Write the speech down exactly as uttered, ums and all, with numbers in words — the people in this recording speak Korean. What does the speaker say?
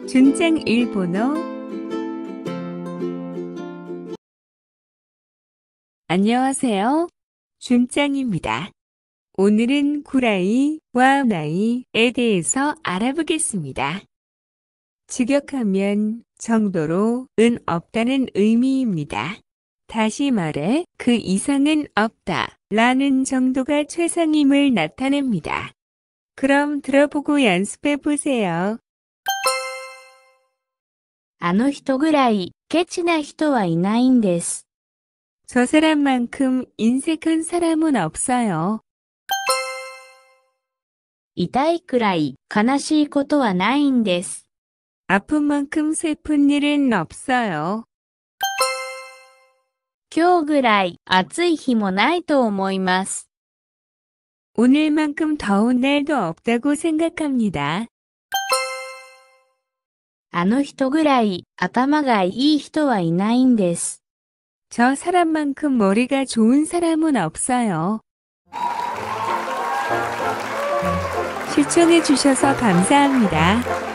준장 일본어. 안녕하세요. 준장입니다. 오늘은 구라이와 나이에 대해서 알아보겠습니다. 직역하면 정도로는 없다는 의미입니다. 다시 말해 그 이상은 없다 라는 정도가 최상임을 나타냅니다. 그럼 들어보고 연습해 보세요. あの人ぐらいケチな人はいないんです。 저 사람만큼 인색한 사람은 없어요. 痛いくらい悲しいことはないんです。 아픈 만큼 슬픈 일은 없어요. 今日ぐらい暑い日もないと思います。 오늘만큼 더운 날도 없다고 생각합니다. あの人ぐらい頭がいい人はいないんです。 저 사람만큼 머리가 좋은 사람은 없어요. 시청해 주셔서 감사합니다.